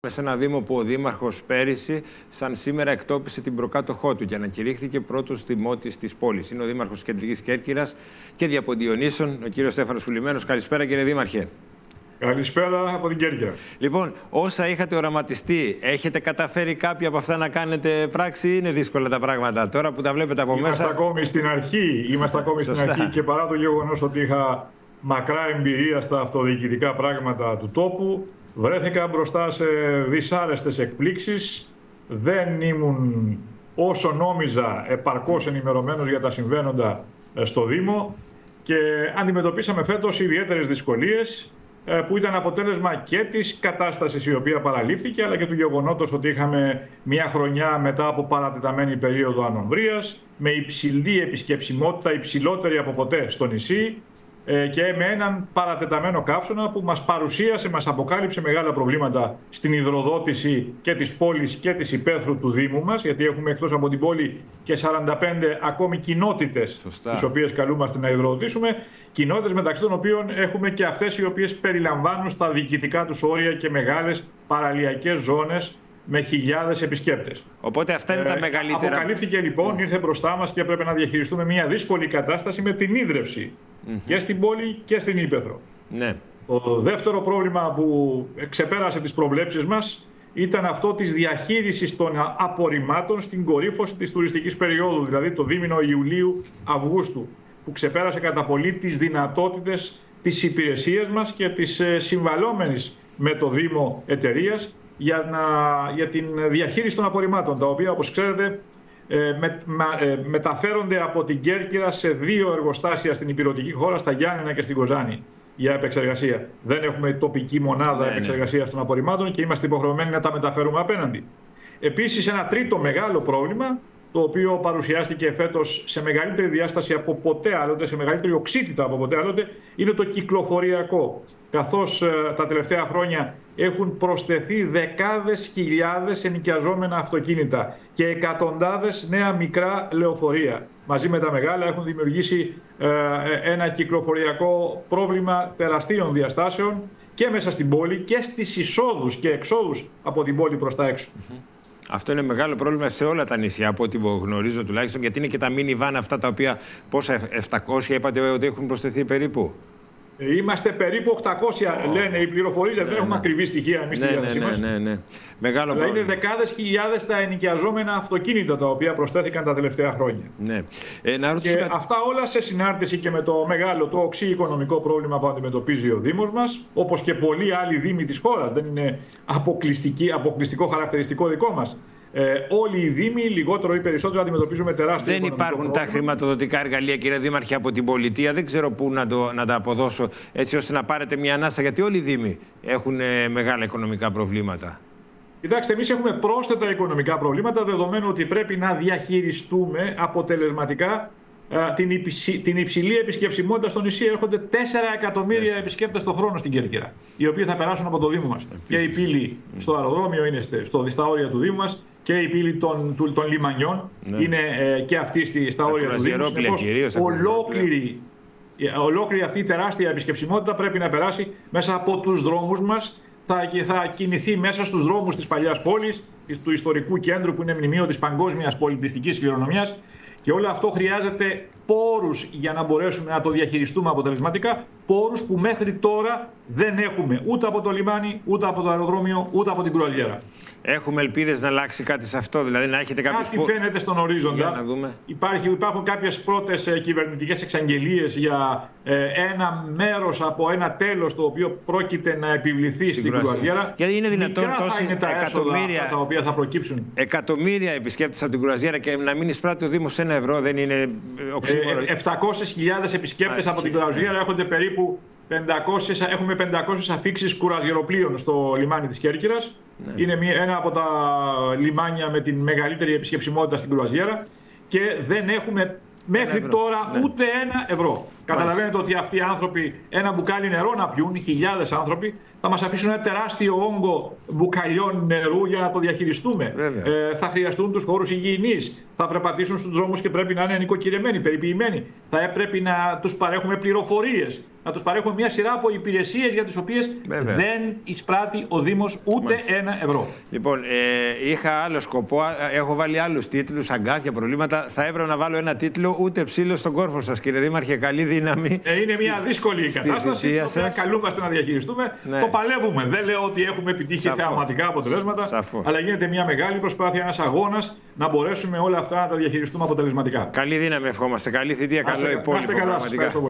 Σε ένα Δήμο που ο Δήμαρχος πέρυσι, σαν σήμερα, εκτόπισε την προκάτοχό του και ανακηρύχθηκε πρώτος δημότης της πόλης. Είναι ο Δήμαρχος Κεντρικής Κέρκυρας και Διαποντιονύσεων, ο κύριος Στέφανος Πουλημένος. Καλησπέρα, κύριε Δήμαρχε. Καλησπέρα από την Κέρκυρα. Λοιπόν, όσα είχατε οραματιστεί, έχετε καταφέρει κάποια από αυτά να κάνετε πράξη ή είναι δύσκολα τα πράγματα τώρα που τα βλέπετε από μέσα? Είμαστε ακόμη στην αρχή και παρά το γεγονός ότι είχα μακρά εμπειρία στα αυτοδιοικητικά πράγματα του τόπου, βρέθηκα μπροστά σε δυσάρεστες εκπλήξεις. Δεν ήμουν όσο νόμιζα επαρκώς ενημερωμένος για τα συμβαίνοντα στο Δήμο και αντιμετωπίσαμε φέτος ιδιαίτερες δυσκολίες που ήταν αποτέλεσμα και της κατάστασης η οποία παραλήφθηκε, αλλά και του γεγονότος ότι είχαμε μια χρονιά μετά από παρατεταμένη περίοδο ανομβρίας, με υψηλή επισκεψιμότητα, υψηλότερη από ποτέ στο νησί, και με έναν παρατεταμένο καύσωνα που μας παρουσίασε, μας αποκάλυψε μεγάλα προβλήματα στην υδροδότηση και της πόλης και της υπαίθρου του Δήμου μας, γιατί έχουμε εκτός από την πόλη και 45 ακόμη κοινότητες, τις οποίες καλούμαστε να υδροδοτήσουμε, κοινότητες μεταξύ των οποίων έχουμε και αυτές οι οποίες περιλαμβάνουν στα διοικητικά τους όρια και μεγάλες παραλιακές ζώνες με χιλιάδες επισκέπτες. Οπότε αυτά είναι τα μεγαλύτερα. Αποκαλύφθηκε λοιπόν, ήρθε μπροστά μας και έπρεπε να διαχειριστούμε μια δύσκολη κατάσταση με την ίδρυυση και στην πόλη και στην Ήπεθρο. Ναι. Το δεύτερο πρόβλημα που ξεπέρασε τις προβλέψεις μας ήταν αυτό της διαχείρισης των απορριμμάτων στην κορύφωση της τουριστικής περίοδου, δηλαδή το δίμηνο Ιουλίου-Αυγούστου, που ξεπέρασε κατά πολύ τις δυνατότητες της υπηρεσίας μας και της συμβαλόμενης με το Δήμο εταιρείας για την διαχείριση των απορριμμάτων, τα οποία, όπως ξέρετε, μεταφέρονται από την Κέρκυρα σε 2 εργοστάσια στην υπηρετική χώρα, στα Γιάννενα και στην Κοζάνη, για επεξεργασία. Δεν έχουμε τοπική μονάδα επεξεργασίας των απορριμμάτων και είμαστε υποχρεωμένοι να τα μεταφέρουμε απέναντι. Επίσης, ένα τρίτο μεγάλο πρόβλημα, το οποίο παρουσιάστηκε φέτος σε μεγαλύτερη διάσταση από ποτέ άλλοτε, σε μεγαλύτερη οξύτητα από ποτέ άλλοτε, είναι το κυκλοφοριακό. Καθώς τα τελευταία χρόνια έχουν προσθεθεί δεκάδες χιλιάδες ενοικιαζόμενα αυτοκίνητα και εκατοντάδες νέα μικρά λεωφορεία. Μαζί με τα μεγάλα έχουν δημιουργήσει ένα κυκλοφοριακό πρόβλημα τεραστίων διαστάσεων και μέσα στην πόλη και στις εισόδους και εξόδους από την πόλη προς τα έξω. Αυτό είναι μεγάλο πρόβλημα σε όλα τα νησιά, από ό,τι γνωρίζω τουλάχιστον, γιατί είναι και τα minivan αυτά τα οποία, πόσα, 700 είπατε ότι έχουν προσθεθεί περίπου? Είμαστε περίπου 800, λένε οι πληροφορίες, δεν έχουμε ακριβή στοιχεία εμείς στη διάθεσή μας. Μεγάλο αλλά πρόβλημα. Είναι δεκάδες χιλιάδες τα ενοικιαζόμενα αυτοκίνητα τα οποία προσθέθηκαν τα τελευταία χρόνια. Ναι. Και αυτά όλα σε συνάρτηση και με το μεγάλο, το οξύ οικονομικό πρόβλημα που αντιμετωπίζει ο Δήμος μας, όπως και πολλοί άλλοι δήμοι της χώρας, δεν είναι αποκλειστικό χαρακτηριστικό δικό μας. Όλοι οι δήμοι, λιγότερο ή περισσότερο, αντιμετωπίζουμε τεράστιο Δεν υπάρχουν τα χρηματοδοτικά εργαλεία, κύριε Δήμαρχε, από την πολιτεία. Δεν ξέρω πού να τα αποδώσω, έτσι ώστε να πάρετε μια ανάσα, γιατί όλοι οι δήμοι έχουν μεγάλα οικονομικά προβλήματα. Κοιτάξτε, εμείς έχουμε πρόσθετα οικονομικά προβλήματα, δεδομένου ότι πρέπει να διαχειριστούμε αποτελεσματικά την υψηλή επισκεψιμότητα στο νησί. Έρχονται 4 εκατομμύρια επισκέπτες το χρόνο στην Κέρκυρα, οι οποίοι θα περάσουν από το Δήμο μας. Και η πύλη στο αεροδρόμιο είναι στα όρια του Δήμου μας και η πύλη των λιμανιών είναι και αυτή στα όρια του Δήμου. Ολόκληρη αυτή η τεράστια επισκεψιμότητα πρέπει να περάσει μέσα από τους δρόμους μας. Θα κινηθεί μέσα στους δρόμους της παλιάς πόλης, του ιστορικού κέντρου που είναι μνημείο της παγκόσμιας πολιτιστικής κληρονομιάς, και όλο αυτό χρειάζεται πόρους για να μπορέσουμε να το διαχειριστούμε αποτελεσματικά, πόρους που μέχρι τώρα δεν έχουμε ούτε από το λιμάνι, ούτε από το αεροδρόμιο, ούτε από την κρουαζιέρα. Έχουμε ελπίδες να αλλάξει κάτι σε αυτό, δηλαδή να έχετε κάποιες... Κάτι φαίνεται στον ορίζοντα. Υπάρχουν κάποιες πρώτες κυβερνητικές εξαγγελίες για ένα μέρος από ένα τέλος το οποίο πρόκειται να επιβληθεί στην κρουαζιέρα. Γιατί είναι δυνατόν τόσα εκατομμύρια τα οποία θα προκύψουν. Εκατομμύρια επισκέπτες από την κρουαζιέρα και να μην εισπράττει ο Δήμος 1 ευρώ, δεν είναι οξύμορο? 700.000 επισκέπτες από την κρουαζιέρα, έχονται περίπου 500, έχουμε 500 αφίξεις κουραζιεροπλοίων στο λιμάνι της Κέρκυρας. Ναι. Είναι ένα από τα λιμάνια με την μεγαλύτερη επισκεψιμότητα στην κρουαζιέρα και δεν έχουμε μέχρι τώρα ούτε 1 ευρώ. Καταλαβαίνετε ότι αυτοί οι άνθρωποι ένα μπουκάλι νερό να πιούν, χιλιάδες άνθρωποι, θα μας αφήσουν ένα τεράστιο όγκο μπουκαλιών νερού για να το διαχειριστούμε. Θα χρειαστούν τους χώρους υγιεινής. Θα περπατήσουν στους δρόμους και πρέπει να είναι νοικοκυρεμένοι, περιποιημένοι. Θα έπρεπε να τους παρέχουμε πληροφορίες, να τους παρέχουμε μια σειρά από υπηρεσίες για τις οποίες δεν εισπράττει ο Δήμος ούτε ένα ευρώ. Λοιπόν, είχα άλλο σκοπό, έχω βάλει άλλους τίτλους, αγκάθια, προβλήματα. Θα έπρεπε να βάλω ένα τίτλο, ούτε ψήλο στον κόρφο σας, κύριε Δήμαρχε. Καλή δύναμη. Είναι μια δύσκολη κατάσταση, την οποία καλούμαστε να διαχειριστούμε. Ναι. Το παλεύουμε. Δεν λέω ότι έχουμε επιτύχει θεαματικά αποτελέσματα, αλλά γίνεται μια μεγάλη προσπάθεια, ένας αγώνας να μπορέσουμε όλα αυτά να τα διαχειριστούμε αποτελεσματικά. Καλή δύναμη, ευχόμαστε. Καλή θητεία, καλό υπόλοιπο.